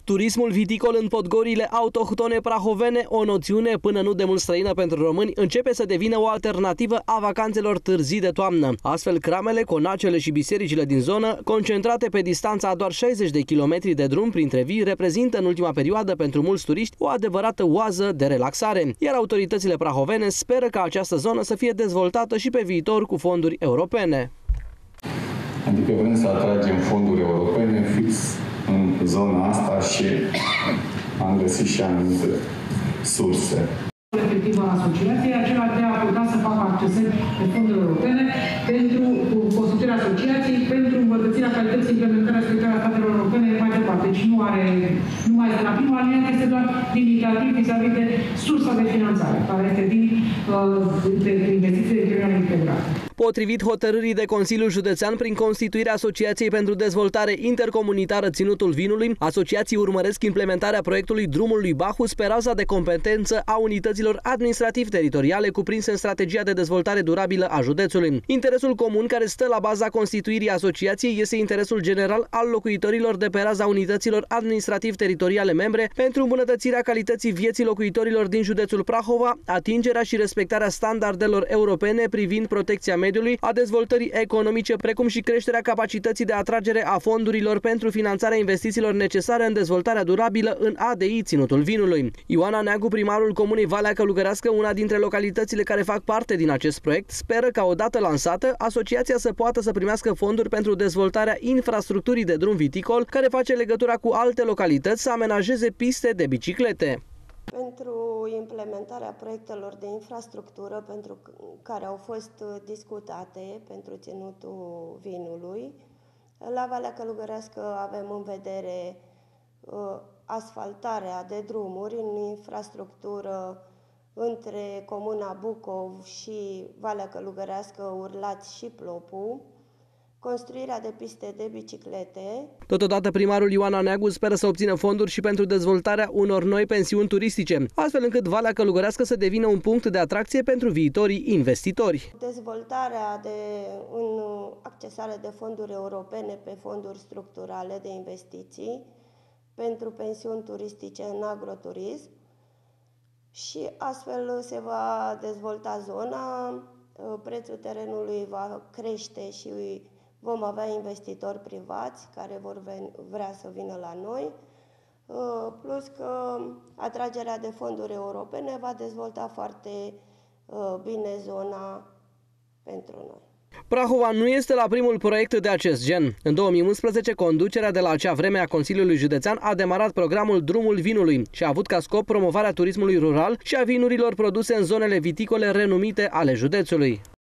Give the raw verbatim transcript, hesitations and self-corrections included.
Turismul viticol în podgorile autohtone prahovene, o noțiune până nu demult străină pentru români, începe să devină o alternativă a vacanțelor târzii de toamnă. Astfel, cramele, conacele și bisericile din zonă, concentrate pe distanța a doar șaizeci de kilometri de drum printre vii, reprezintă în ultima perioadă pentru mulți turiști o adevărată oază de relaxare, iar autoritățile prahovene speră ca această zonă să fie dezvoltată și pe viitor cu fonduri europene. Adică vrem să atragem fonduri europene fix în zona asta și am găsit și anumite surse. Efectiva asociației, acela de a putea să facă accesări de fonduri europene pentru constituirea asociației, pentru îmbunătățirea calității implementării respectarea statelor europene mai departe. Deci nu are, nu mai este la prima linie, este doar limitativ vis-a-vis de sursa de finanțare, care este din uh, de, de investiții de criminal integrat. Potrivit hotărârii de Consiliul Județean, prin constituirea Asociației pentru Dezvoltare Intercomunitară Ținutul Vinului, asociații urmăresc implementarea proiectului Drumul lui Bacchus pe raza de competență a unităților administrativ-teritoriale cuprinse în strategia de dezvoltare durabilă a județului. Interesul comun care stă la baza constituirii asociației este interesul general al locuitorilor de pe raza unităților administrativ-teritoriale membre pentru îmbunătățirea calității vieții locuitorilor din județul Prahova, atingerea și respectarea standardelor europene privind protecția mediului, a dezvoltării economice, precum și creșterea capacității de atragere a fondurilor pentru finanțarea investițiilor necesare în dezvoltarea durabilă în A D I Ținutul Vinului. Ioana Neagu, primarul comunei Valea Călugărească, una dintre localitățile care fac parte din acest proiect, speră ca odată lansată, asociația să poată să primească fonduri pentru dezvoltarea infrastructurii de drum viticol, care face legătura cu alte localități, să amenajeze piste de biciclete. Pentru implementarea proiectelor de infrastructură pentru care au fost discutate pentru Ținutul Vinului, la Valea Călugărească avem în vedere uh, asfaltarea de drumuri în infrastructură între Comuna Bucov și Valea Călugărească, Urlați și Plopu, construirea de piste de biciclete. Totodată, primarul Ioana Neagu speră să obțină fonduri și pentru dezvoltarea unor noi pensiuni turistice, astfel încât Valea Călugărească să devină un punct de atracție pentru viitorii investitori. Dezvoltarea de în accesare de fonduri europene pe fonduri structurale de investiții pentru pensiuni turistice în agroturism și astfel se va dezvolta zona, prețul terenului va crește și vom avea investitori privați care vor vrea să vină la noi, plus că atragerea de fonduri europene va dezvolta foarte bine zona pentru noi. Prahova nu este la primul proiect de acest gen. În două mii unsprezece, conducerea de la acea vreme a Consiliului Județean a demarat programul Drumul Vinului și a avut ca scop promovarea turismului rural și a vinurilor produse în zonele viticole renumite ale județului.